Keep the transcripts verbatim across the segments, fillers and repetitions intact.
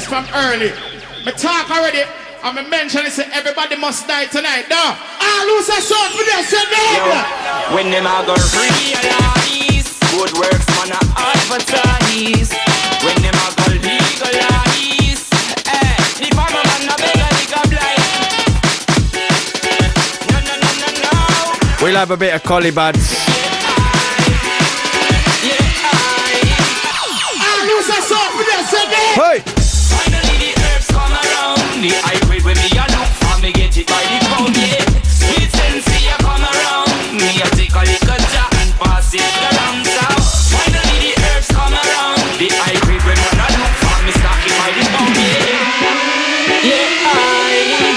from early. Me talk already. I'm mention it, say everybody must die tonight. No, I lose a son for this. When them are gonna realize good works man a advertise. When them are gonna legalize, eh? The farmer man a beg a lick a blind. No no no no no. We'll have a bit of collie buds. Yeah, I. I lose a son for this. Hey. Finally the herbs come around. The high grade when me a look for me get it by the pound, yeah. Sweet sensei a come around. Me a take a little jar and pass it around. So finally the herbs come around. The high grade when man a look for me stock it by the pound, yeah. Yeah, I.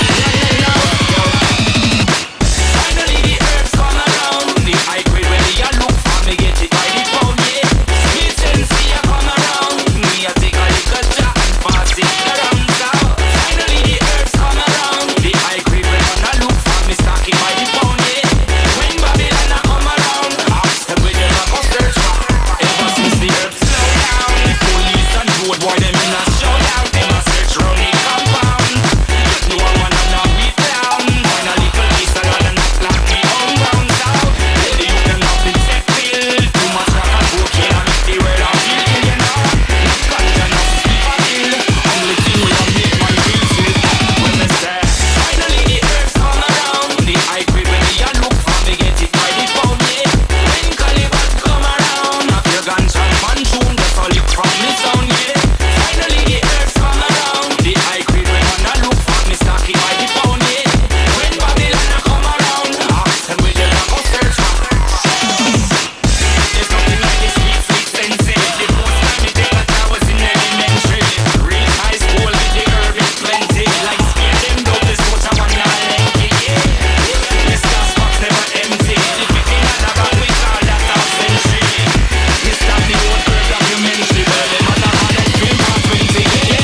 Finally the herbs come around. The high grade when me a look for me get it by the pound, yeah. Sweet sensei a come around. Me a take a little jar and pass it around. So finally the herbs come around. The high grade when man a look for me stock it by the pound, yeah. When Babylon a come around, ask them where them a go search for. Ever since the herbs slow down, the police and road boy them in a showdown. Them a search round the compound. No one a knock me down. Find a little piece of land and not like me on ground. So tell the youth them not been set pill. Too much rock and cocaine and make the world a feel ill, you know. Not ganja, not sleep a pill. Only thing we don't make man feel sick. When me say finally the herbs come around. The high grade when me a look for me get it by the pound, yeah. When Caliban come around, have your guns and man tune just a lick from me sound, yeah. Finally the herbs come around. The high grade when man a look for me stock it by the pound, yeah. When Babylon a come around, ask them where them a go search for. There's nothing like this sweet, sweet sensei. The first time me take a I was in elementary. Real high school with the herb is plenty. Like spear them dope, this coach a man a lanky, yeah. Mister Spock's never empty. The picking at the bag we call that half century. Mister the old herb documentary. Well, them a the man of film for twenty, yeah.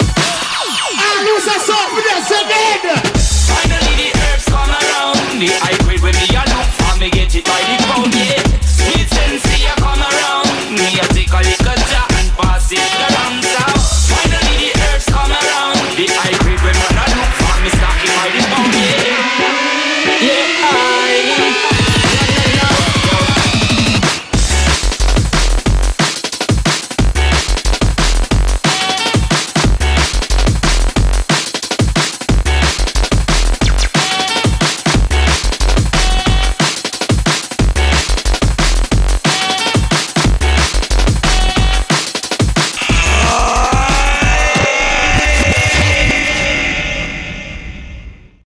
I lose a son for this again. Finally the herbs come around. The high